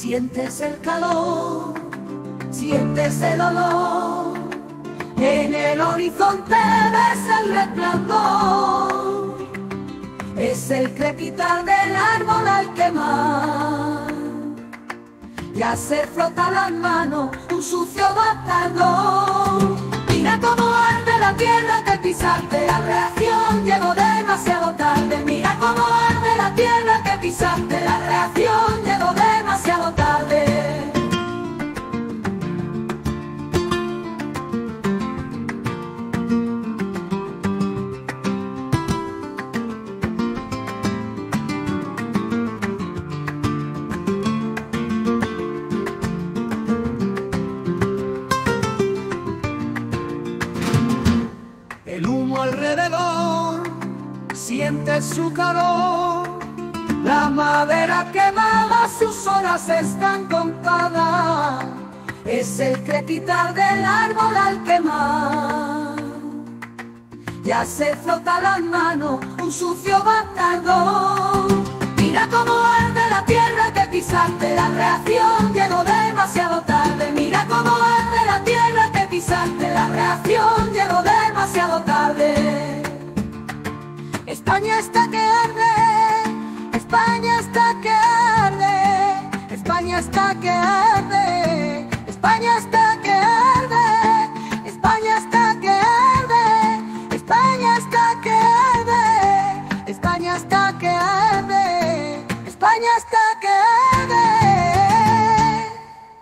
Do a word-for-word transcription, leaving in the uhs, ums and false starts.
Sientes el calor, sientes el olor, en el horizonte ves el resplandor. Es el crepitar del árbol al quemar, ya se frota las manos un sucio bastardo. Mira cómo arde la tierra que pisaste, la reacción llegó demasiado tarde. Mira cómo arde la tierra que pisaste, la reacción llegó demasiado tarde. El humo alrededor siente su calor, la madera quemada, sus horas están contadas. Es el crepitar del árbol al quemar, ya se frota las manos un sucio bastardo. Mira cómo arde la tierra que pisaste, la reacción llegó demasiado tarde. Mira cómo arde la tierra que pisaste, la reacción llegó demasiado tarde. España está que arde, España está que arde, España está que arde, España está